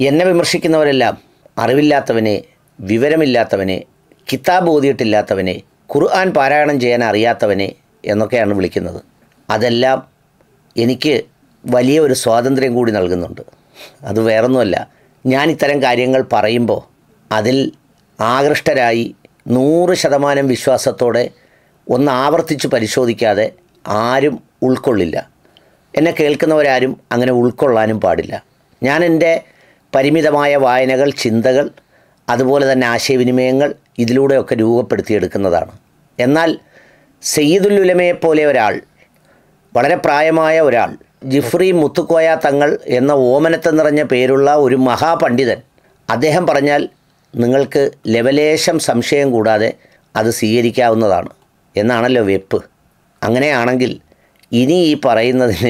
എന്നെ വിമർശിക്കുന്നവരെല്ലാം അറിവില്ലാത്തവനെ, വിവരമില്ലാത്തവനെ, കിതാബ് ഓതിയിട്ടില്ലാത്തവനെ, ഖുർആൻ പാരായണം ചെയ്യാൻ അറിയാത്തവനെ എന്നൊക്കെയാണ് വിളിക്കുന്നത്. അതെല്ലാം എനിക്ക് വലിയ ഒരു സ്വാതന്ത്ര്യം കൂടി നൽകുന്നുണ്ട്. അത് വേറൊന്നുമല്ല, ഞാൻ ഇത്തരം കാര്യങ്ങൾ പറയുമ്പോൾ അതിൽ ആകൃഷ്ടരായി 100% വിശ്വാസത്തോടെ ഒന്ന് ആവർത്തിച്ച് പരിശോധിക്കാതെ ആരും ഉൾക്കൊള്ളില്ല. എന്നെ കേൾക്കുന്നവരാരും അങ്ങനെ ഉൾക്കൊള്ളാനും പാടില്ല. ഞാൻ എൻ്റെ പരിമിതമായ വായനകൾ, ചിന്തകൾ, അതുപോലെ തന്നെ ആശയവിനിമയങ്ങൾ ഇതിലൂടെയൊക്കെ രൂപപ്പെടുത്തിയെടുക്കുന്നതാണ്. എന്നാൽ സയ്യിദുൽ ഉലമയെപ്പോലെ ഒരാൾ, വളരെ പ്രായമായ ഒരാൾ, ജിഫ്രി മുത്തുക്കോയ തങ്ങൾ എന്ന ഓമനത്ത് നിറഞ്ഞ പേരുള്ള ഒരു മഹാപണ്ഡിതൻ, അദ്ദേഹം പറഞ്ഞാൽ നിങ്ങൾക്ക് ലവലേശം സംശയം കൂടാതെ അത് സ്വീകരിക്കാവുന്നതാണ് എന്നാണല്ലോ വെപ്പ്. അങ്ങനെയാണെങ്കിൽ ഇനി ഈ പറയുന്നതിന്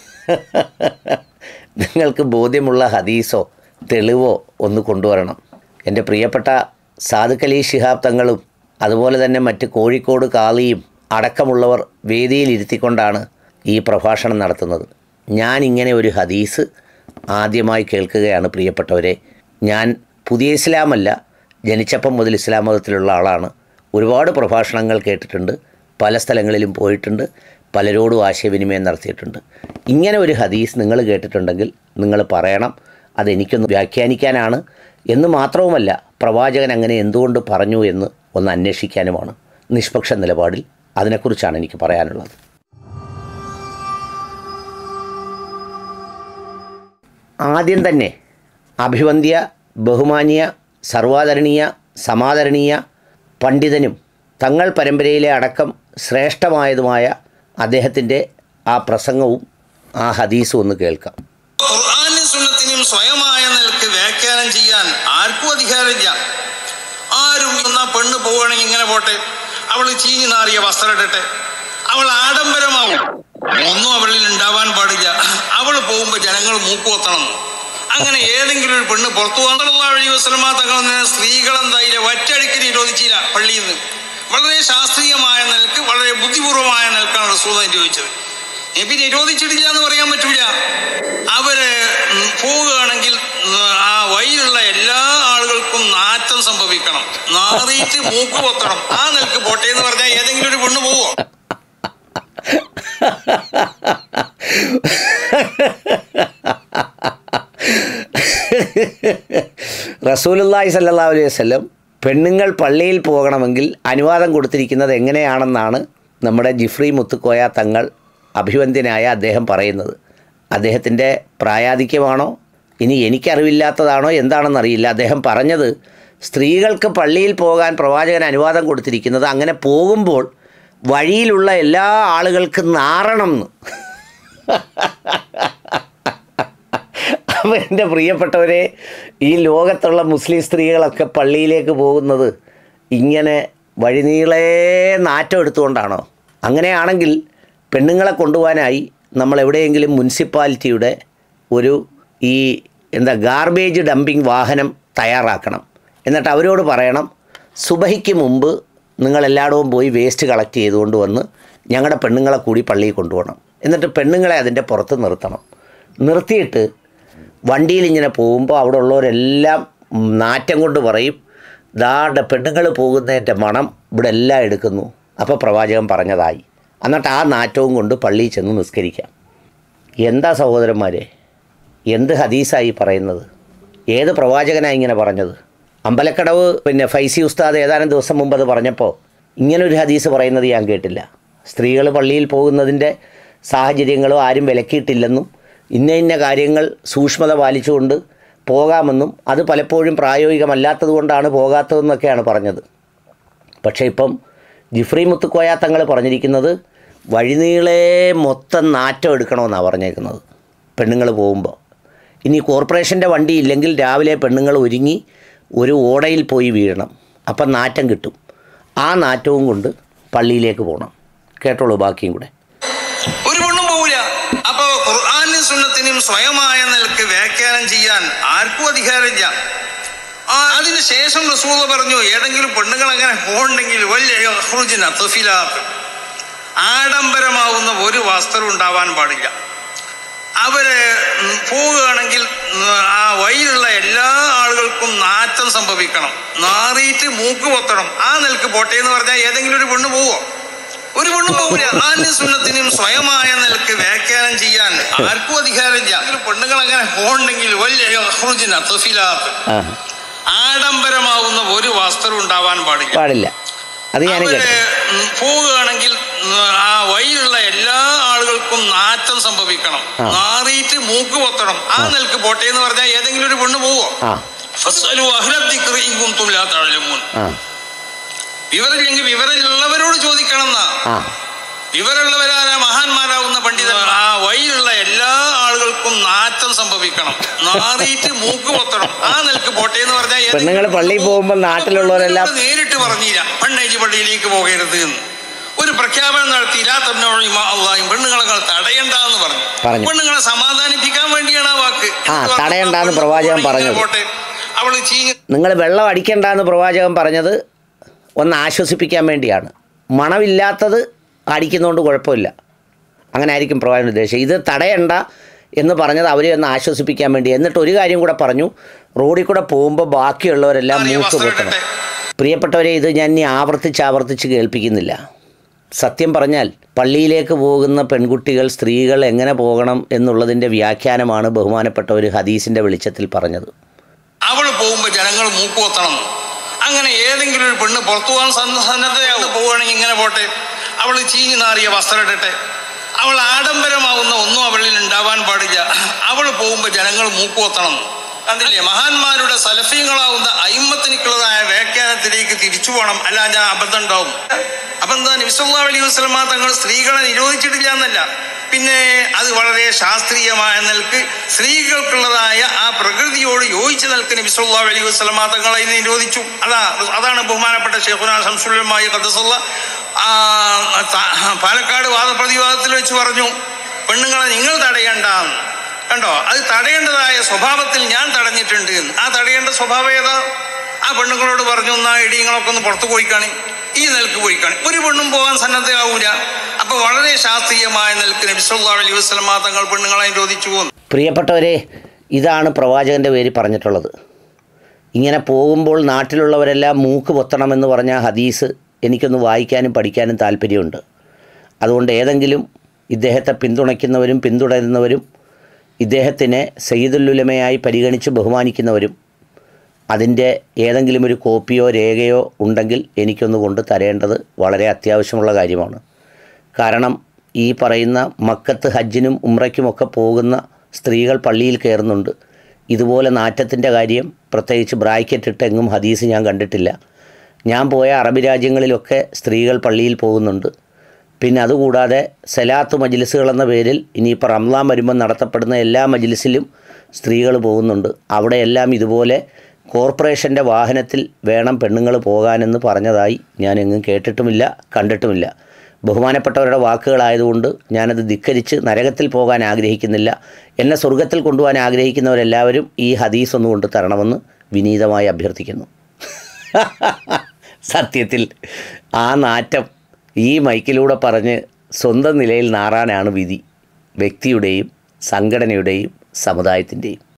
നിങ്ങൾക്ക് ബോധ്യമുള്ള ഹദീസോ തെളിവോ ഒന്ന് കൊണ്ടുവരണം. എൻ്റെ പ്രിയപ്പെട്ട സാദിഖ് അലി ശിഹാബ് തങ്ങളും അതുപോലെ തന്നെ മറ്റ് കോഴിക്കോട് കാളിയും അടക്കമുള്ളവർ വേദിയിലിരുത്തിക്കൊണ്ടാണ് ഈ പ്രഭാഷണം നടത്തുന്നത്. ഞാനിങ്ങനെ ഒരു ഹദീസ് ആദ്യമായി കേൾക്കുകയാണ് പ്രിയപ്പെട്ടവരെ. ഞാൻ പുതിയ ഇസ്ലാമല്ല, ജനിച്ചപ്പം മുതൽ ഇസ്ലാം മതത്തിലുള്ള ആളാണ്. ഒരുപാട് പ്രഭാഷണങ്ങൾ കേട്ടിട്ടുണ്ട്, പല സ്ഥലങ്ങളിലും പോയിട്ടുണ്ട്, പലരോടും ആശയവിനിമയം നടത്തിയിട്ടുണ്ട്. ഇങ്ങനെ ഒരു ഹദീസ് നിങ്ങൾ കേട്ടിട്ടുണ്ടെങ്കിൽ നിങ്ങൾ പറയണം. അതെനിക്കൊന്ന് വ്യാഖ്യാനിക്കാനാണ് എന്ന് മാത്രവുമല്ല, പ്രവാചകൻ അങ്ങനെ എന്തുകൊണ്ട് പറഞ്ഞു എന്ന് ഒന്ന് അന്വേഷിക്കാനുമാണ്. നിഷ്പക്ഷ നിലപാടിൽ അതിനെക്കുറിച്ചാണ് എനിക്ക് പറയാനുള്ളത്. ആദ്യം തന്നെ അഭിവന്ദ്യ, ബഹുമാന്യ, സർവാദരണീയ, സമാദരണീയ പണ്ഡിതനും തങ്ങൾ പരമ്പരയിലെ അടക്കം ശ്രേഷ്ഠമായതുമായ അദ്ദേഹത്തിൻ്റെ ആ പ്രസംഗവും ആ ഹദീസും ഒന്ന് കേൾക്കാം. ഖുർആനും സുന്നത്തിനും സ്വയമായ നിലക്ക് വ്യാഖ്യാനം ചെയ്യാൻ ആർക്കും അധികാരമില്ല. ആരും എന്നാ പെണ്ണ് പോവുകയാണെങ്കിൽ ഇങ്ങനെ പോട്ടെ, അവൾ ചീഞ്ഞു നാറിയ വസ്ത്രം ഇടട്ടെ, അവൾ ആഡംബരമാവും, ഒന്നും അവളിൽ ഉണ്ടാവാൻ പാടില്ല, അവൾ പോകുമ്പോൾ ജനങ്ങൾ മൂക്കുകൊത്തണം. അങ്ങനെ ഏതെങ്കിലും ഒരു പെണ്ണ് പുറത്തു പോകാനുള്ള വഴി വസ്ലമാ തങ്ങൾ സ്ത്രീകളെന്തായില്ല ഒറ്റയടിക്ക് നിരോധിച്ചില്ല. പള്ളിയിൽ നിന്ന് വളരെ ശാസ്ത്രീയമായ നിലക്ക്, വളരെ ബുദ്ധിപൂർവമായ നിലക്കാണ് റസൂൽ ചോദിച്ചത്. നബി നിരോധിച്ചിട്ടില്ല എന്ന് പറയാൻ പറ്റൂല. അവര് പോവുകയാണെങ്കിൽ ആ വഴിയിലുള്ള എല്ലാ ആളുകൾക്കും നാറ്റം സംഭവിക്കണം, നാറിയിട്ട് മൂക്ക് പൊത്തണം. ആ നിലക്ക് പോട്ടെ എന്ന് പറഞ്ഞാൽ ഏതെങ്കിലും ഒരു പെണ്ണ് പോവോ? റസൂലുള്ളാഹി സ്വല്ലല്ലാഹു അലൈഹി വസല്ലം പെണ്ണുങ്ങൾ പള്ളിയിൽ പോകണമെങ്കിൽ അനുവാദം കൊടുത്തിരിക്കുന്നത് എങ്ങനെയാണെന്നാണ് നമ്മുടെ ജിഫ്രി മുത്തുക്കോയ തങ്ങൾ അഭിവന്ദ്യനായ അദ്ദേഹം പറയുന്നത്. അദ്ദേഹത്തിൻ്റെ പ്രായാധിക്യമാണോ ഇനി എനിക്കറിവില്ലാത്തതാണോ എന്താണെന്നറിയില്ല. അദ്ദേഹം പറഞ്ഞത് സ്ത്രീകൾക്ക് പള്ളിയിൽ പോകാൻ പ്രവാചകൻ അനുവാദം കൊടുത്തിരിക്കുന്നത് അങ്ങനെ പോകുമ്പോൾ വഴിയിലുള്ള എല്ലാ ആളുകൾക്കും നാറണം എന്ന്. അപ്പോൾ എൻ്റെ പ്രിയപ്പെട്ടവരെ, ഈ ലോകത്തുള്ള മുസ്ലിം സ്ത്രീകളൊക്കെ പള്ളിയിലേക്ക് പോകുന്നത് ഇങ്ങനെ വഴിനീളേ നാറ്റം എടുത്തുകൊണ്ടാണോ? അങ്ങനെയാണെങ്കിൽ പെണ്ണുങ്ങളെ കൊണ്ടുപോകാനായി നമ്മൾ എവിടെയെങ്കിലും മുനിസിപ്പാലിറ്റിയുടെ ഒരു ഗാർബേജ് ഡംപിങ് വാഹനം തയ്യാറാക്കണം. എന്നിട്ട് അവരോട് പറയണം, സുബഹിക്ക് മുമ്പ് നിങ്ങളെല്ലായിടവും പോയി വേസ്റ്റ് കളക്ട് ചെയ്തുകൊണ്ട് വന്ന് ഞങ്ങളുടെ പെണ്ണുങ്ങളെ കൂടി പള്ളിയിൽ കൊണ്ടുപോകണം. എന്നിട്ട് പെണ്ണുങ്ങളെ അതിൻ്റെ പുറത്ത് നിർത്തണം. നിർത്തിയിട്ട് വണ്ടിയിൽ ഇങ്ങനെ പോകുമ്പോൾ അവിടെ ഉള്ളവരെല്ലാം നാറ്റം കൊണ്ട് പറയും, ദാടെ പെണ്ണുങ്ങൾ പോകുന്നതിൻ്റെ മണം ഇവിടെ എല്ലാം എടുക്കുന്നു. അപ്പോൾ പ്രവാചകൻ പറഞ്ഞതായി. എന്നിട്ട് ആ നാറ്റവും കൊണ്ട് പള്ളിയിൽ ചെന്ന് നിസ്കരിക്കാം. എന്താ സഹോദരന്മാരെ, എന്ത് ഹദീസായി പറയുന്നത്? ഏത് പ്രവാചകനായി ഇങ്ങനെ പറഞ്ഞത്? അമ്പലക്കടവ് ഫൈസി ഉസ്താദ് ഏതാനും ദിവസം മുമ്പ് അത് പറഞ്ഞപ്പോൾ ഇങ്ങനൊരു ഹദീസ് പറയുന്നത് ഞാൻ കേട്ടില്ല. സ്ത്രീകൾ പള്ളിയിൽ പോകുന്നതിൻ്റെ സാഹചര്യങ്ങളോ ആരും വിലക്കിയിട്ടില്ലെന്നും ഇന്ന കാര്യങ്ങൾ സൂക്ഷ്മത പാലിച്ചുകൊണ്ട് പോകാമെന്നും അത് പലപ്പോഴും പ്രായോഗികമല്ലാത്തത് കൊണ്ടാണ് പോകാത്തതെന്നൊക്കെയാണ് പറഞ്ഞത്. പക്ഷേ ഇപ്പം ജിഫ്രി മുത്തുക്കോയ തങ്ങൾ പറഞ്ഞിരിക്കുന്നത് വഴിനീളേ മൊത്തം നാറ്റം എടുക്കണമെന്നാണ് പറഞ്ഞേക്കുന്നത് പെണ്ണുങ്ങൾ പോകുമ്പോൾ. ഇനി കോർപ്പറേഷൻ്റെ വണ്ടി ഇല്ലെങ്കിൽ രാവിലെ പെണ്ണുങ്ങൾ ഒരുങ്ങി ഒരു ഓടയിൽ പോയി വീഴണം. അപ്പം നാറ്റം കിട്ടും. ആ നാറ്റവും കൊണ്ട് പള്ളിയിലേക്ക് പോകണം. കേട്ടോളൂ ബാക്കിയും കൂടെ. ഒരു പെണ്ണും പോവില്ല. അപ്പൊ ഖുർആനും സുന്നത്തിനും സ്വയമായ നിലക്ക് വ്യാഖ്യാനം ചെയ്യാൻ ആർക്കും അധികാരമില്ല. അതിന് ശേഷം റസൂൽ പറഞ്ഞു, ഏതെങ്കിലും പെണ്ണുങ്ങൾ അങ്ങനെ പോകണ്ടെങ്കിൽ ആഡംബരമാവുന്ന ഒരു വസ്ത്രം ഉണ്ടാവാൻ പാടില്ല. അവര് പോവുകയാണെങ്കിൽ ആ വഴിയിലുള്ള എല്ലാ ആളുകൾക്കും നാറ്റം സംഭവിക്കണം, നാറിയിട്ട് മൂക്ക് പൊത്തണം. ആ നിലക്ക് പോട്ടെ എന്ന് പറഞ്ഞാൽ ഏതെങ്കിലും ഒരു പെണ്ണ് പോവോ? ഒരു പെണ്ണ് പോകില്ല. ആന്യ സുന്നത്തിനും സ്വയമായ നിലക്ക് വ്യാഖ്യാനം ചെയ്യാൻ ആർക്കും അധികാരമില്ല. പെണ്ണുങ്ങൾ അങ്ങനെ പോകണ്ടെങ്കിൽ വലിയ ആഡംബരമാവുന്ന ഒരു വസ്ത്രം ഉണ്ടാവാൻ പാടില്ല. അവര് പോവുകയാണെങ്കിൽ ആ വഴിയിലുള്ള എല്ലാ ആളുകൾക്കും നാറ്റം സംഭവിക്കണം, നാറിയിട്ട് മൂക്ക് പൊത്തണം. ആ നിലക്ക് പോട്ടെ എന്ന് പറഞ്ഞാൽ ഏതെങ്കിലും ഒരു പെണ്ണ് പോവോ? വിവരമില്ലെങ്കിൽ വിവരമുള്ളവരോട് ചോദിക്കണം എന്നാ. വിവരമുള്ളവരായ മഹാന്മാരാവുന്ന പണ്ഡിതന്മാർ ആ വഴിയിലുള്ള എല്ലാ ആളുകൾക്കും നാറ്റം സംഭവിക്കണം, നാറിയിട്ട് മൂക്ക് പൊത്തണം. ആ നിലക്ക് പോട്ടെ എന്ന് പറഞ്ഞാൽ പള്ളിയിൽ പോകുമ്പോൾ നാട്ടിലുള്ളവരെല്ലാം നേരിട്ട് പറഞ്ഞില്ല പെണ്ണേജ് പള്ളിയിലേക്ക് പോകരുത് എന്ന് ഒരു പ്രഖ്യാപനം നടത്തി. പെണ്ണുങ്ങളെ തടയണ്ടെന്ന് പറഞ്ഞു. പെണ്ണുങ്ങളെ സമാധാനിപ്പിക്കാൻ വേണ്ടിയാണ് ആ വാക്ക്. തടയണ്ടെന്ന് പ്രവാചകൻ പറഞ്ഞത്. അവള് നിങ്ങൾ വെള്ളം അടിക്കണ്ടെന്ന് പ്രവാചകൻ പറഞ്ഞത് ഒന്ന് ആശ്വസിപ്പിക്കാൻ വേണ്ടിയാണ്. മണമില്ലാത്തത് അടിക്കുന്നതുകൊണ്ട് കുഴപ്പമില്ല, അങ്ങനെ ആയിരിക്കും പ്രവാചകൻ ഉദ്ദേശിച്ചത്. ഇത് തടയണ്ട എന്ന് പറഞ്ഞത് അവരെ ഒന്ന് ആശ്വസിപ്പിക്കാൻ വേണ്ടി. എന്നിട്ട് ഒരു കാര്യം കൂടെ പറഞ്ഞു, റോഡിൽ കൂടെ പോകുമ്പോൾ ബാക്കിയുള്ളവരെല്ലാം മൂക്ക് പൊത്തണം. പ്രിയപ്പെട്ടവരെ, ഇത് ഞാൻ ഇനി ആവർത്തിച്ച് കേൾപ്പിക്കുന്നില്ല. സത്യം പറഞ്ഞാൽ പള്ളിയിലേക്ക് പോകുന്ന പെൺകുട്ടികൾ, സ്ത്രീകൾ എങ്ങനെ പോകണം എന്നുള്ളതിൻ്റെ വ്യാഖ്യാനമാണ് ബഹുമാനപ്പെട്ട ഒരു ഹദീസിൻ്റെ വെളിച്ചത്തിൽ പറഞ്ഞത്. അവൾ പോകുമ്പോൾ ജനങ്ങൾ മൂക്ക് പൊത്തണം. അങ്ങനെ ഏതെങ്കിലും ഒരു പെണ്ണ് പുറത്തു പോകാൻ സന്നദ്ധയാവും. പോവുകയാണെങ്കിൽ ഇങ്ങനെ പോട്ടെ, അവൾ ചീഞ്ഞു നാറിയ വസ്ത്രം ഇടട്ടെ, അവൾ ആഡംബരമാവുന്ന ഒന്നും അവളിൽ ഉണ്ടാവാൻ പാടില്ല. അവൾ പോകുമ്പോൾ ജനങ്ങൾ മൂക്ക് പൊത്തണം. കണ്ടില്ലേ, മഹാന്മാരുടെ സലഫീങ്ങളാവുന്ന അയിമ്മത്തിനുള്ളതായ വ്യാഖ്യാനത്തിലേക്ക് തിരിച്ചു പോകണം. അല്ല ഞാൻ അബദ്ധം ഉണ്ടാവും. അപ്പം എന്താ, നബി സല്ലല്ലാഹു അലൈഹി വസല്ലമ തങ്ങൾ സ്ത്രീകളെ നിരോധിച്ചിട്ടില്ല എന്നല്ല, പിന്നെ അത് വളരെ ശാസ്ത്രീയമായ നിലക്ക് സ്ത്രീകൾക്കുള്ളതായ ആ പ്രകൃതിയോട് യോജിച്ച നിലക്ക് നബി സല്ലല്ലാഹു അലൈഹി വസല്ലമ തങ്ങൾ അതിനെ നിരോധിച്ചു. അതാണ് ബഹുമാനപ്പെട്ട ശൈഖുനാ ശംസുല്ലമായി ഖദ്ദസല്ല പാലക്കാട് വാദപ്രതിവാദത്തിൽ വെച്ച് പറഞ്ഞു, പെണ്ണുങ്ങളെ നിങ്ങൾ തടയണ്ട. കണ്ടോ, അത് തടയേണ്ടതായ സ്വഭാവത്തിൽ ഞാൻ തടഞ്ഞിട്ടുണ്ട്. ആ തടയേണ്ട സ്വഭാവം ഏതാ? ആ പെണ്ണുങ്ങളോട് പറഞ്ഞു, എന്നാ ഇടിയങ്ങളൊക്കെ ഒന്ന് പുറത്തു പോയിക്കാണി, ഈ നിലക്ക് പോയിക്കാണി. ഒരു പെണ്ണും പോകാൻ സന്നദ്ധയാവൂല. അപ്പൊ വളരെ ശാസ്ത്രീയമായ നിലക്ക് നബി സല്ലല്ലാഹു അലൈഹി വസല്ലമ തങ്ങൾ പെണ്ണുങ്ങളെ നിരോധിച്ചു. പ്രിയപ്പെട്ടവരെ, ഇതാണ് പ്രവാചകന്റെ പേര് പറഞ്ഞിട്ടുള്ളത്. ഇങ്ങനെ പോകുമ്പോൾ നാട്ടിലുള്ളവരെല്ലാം മൂക്ക് പൊത്തണമെന്ന് പറഞ്ഞ ഹദീസ് എനിക്കൊന്ന് വായിക്കാനും പഠിക്കാനും താല്പര്യമുണ്ട്. അതുകൊണ്ട് ഏതെങ്കിലും ഇദ്ദേഹത്തെ പിന്തുണയ്ക്കുന്നവരും പിന്തുടരുന്നവരും ഇദ്ദേഹത്തിനെ സയ്യിദുൽ ഉലമയായി പരിഗണിച്ച് ബഹുമാനിക്കുന്നവരും അതിൻ്റെ ഏതെങ്കിലും ഒരു കോപ്പിയോ രേഖയോ ഉണ്ടെങ്കിൽ എനിക്കൊന്ന് കൊണ്ട് തരേണ്ടത് വളരെ അത്യാവശ്യമുള്ള കാര്യമാണ്. കാരണം ഈ പറയുന്ന മക്കത്ത് ഹജ്ജിനും ഉംറയ്ക്കുമൊക്കെ പോകുന്ന സ്ത്രീകൾ പള്ളിയിൽ കയറുന്നുണ്ട്. ഇതുപോലെ നാറ്റത്തിൻ്റെ കാര്യം പ്രത്യേകിച്ച് ബ്രാക്കറ്റ് ഇട്ട് എങ്ങും ഹദീസ് ഞാൻ കണ്ടിട്ടില്ല. ഞാൻ പോയ അറബി രാജ്യങ്ങളിലൊക്കെ സ്ത്രീകൾ പള്ളിയിൽ പോകുന്നുണ്ട്. പിന്നെ അതുകൂടാതെ സലാത്ത് മജ്ലിസുകളെന്ന പേരിൽ ഇനിയിപ്പോൾ റംളാൻ വരുമ്പോൾ നടത്തപ്പെടുന്ന എല്ലാ മജ്ലിസിലും സ്ത്രീകൾ പോകുന്നുണ്ട്. അവിടെയെല്ലാം ഇതുപോലെ കോർപ്പറേഷൻ്റെ വാഹനത്തിൽ വേണം പെണ്ണുങ്ങൾ പോകാനെന്ന് പറഞ്ഞതായി ഞാൻ എങ്ങും കേട്ടിട്ടുമില്ല, കണ്ടിട്ടുമില്ല. ബഹുമാനപ്പെട്ടവരുടെ വാക്കുകളായതുകൊണ്ട് ഞാനത് ധിക്കരിച്ച് നരകത്തിൽ പോകാൻ ആഗ്രഹിക്കുന്നില്ല. എന്നെ സ്വർഗത്തിൽ കൊണ്ടുപോകാൻ ആഗ്രഹിക്കുന്നവരെല്ലാവരും ഈ ഹദീസ് ഒന്ന് കൊണ്ട് തരണമെന്ന് വിനീതമായി അഭ്യർത്ഥിക്കുന്നു. സത്യത്തിൽ ആ നാറ്റം ഈ മൈക്കിലൂടെ പറഞ്ഞ് സ്വന്തം നിലയിൽ നാറാനാണ് വിധി, വ്യക്തിയുടെയും സംഘടനയുടെയും സമുദായത്തിൻ്റെയും.